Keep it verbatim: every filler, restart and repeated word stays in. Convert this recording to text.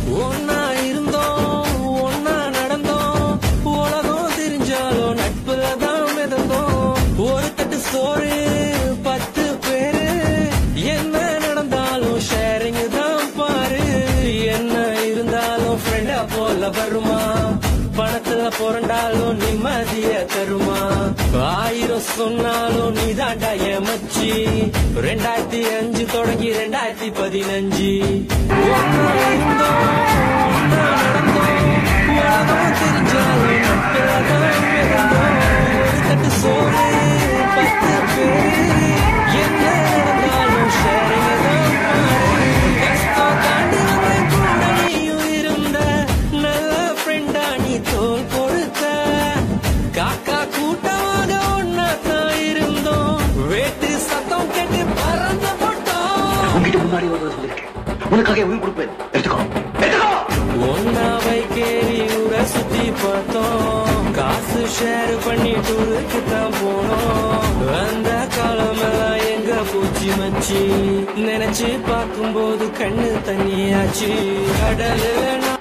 ஒன்னா இருந்தோம் ஒன்னா நடந்தோம் உலகம் தெரிஞ்சாலும் நட்புலதான் மிதந்தோம் ஒரு தட்டு சோறு பத்து பேரு என்ன நடந்தாலும் ஷேரிங் தான் பாரு என்ன இருந்தாலும் ஃப்ரெண்டா போல வருமா பணத்துல புரண்டாலும் நிம்மதிய தருமா ஆயிரம் சொன்னாலும் நீதாண்டா ஏமச்சி ரெண்டாயிரத்தி அஞ்சு தொடங்கி ரெண்டாயிரத்தி பதினஞ்சு ஒன்னா இருந்தோம் ஒன்னா நடந்தோம் உலகம் தெரிஞ்சாலும் நட்புலதான் மிதந்தோம் ஒரு தட்டு சோறு பத்து பேரு என்ன நடந்தாலும் ஷேரிங் தான் பாரு கஷ்டம் தாண்டி கூட நீயும் இருந்த நல்ல ஃப்ரெண்டா நீ தோல் கொடுத்த காக்கா கூட்டமாக ஒன்னா தான் இருந்தோம் வேட்டு சத்தம் கேட்டு பறந்து போட்டோம் உங்ககிட்ட முன்னாடி வருவது சொல்லிருக்கேன் உனக்காக உயிர் கொடுப்பேன் எடுத்துக்கோ எடுத்துக்கோ ஒன்னா பைக்கேறி ஊரை சுத்தி பார்த்தோம் காசு ஷேர் பண்ணி டூருக்கு தான் போனோம் அந்த காலமெல்லாம் எங்க போச்சு மச்சி நினைச்சு பார்க்கும்போது கண்ணு தண்ணியாச்சு கடலுல